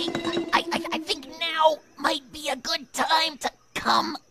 Okay, I think now might be a good time to come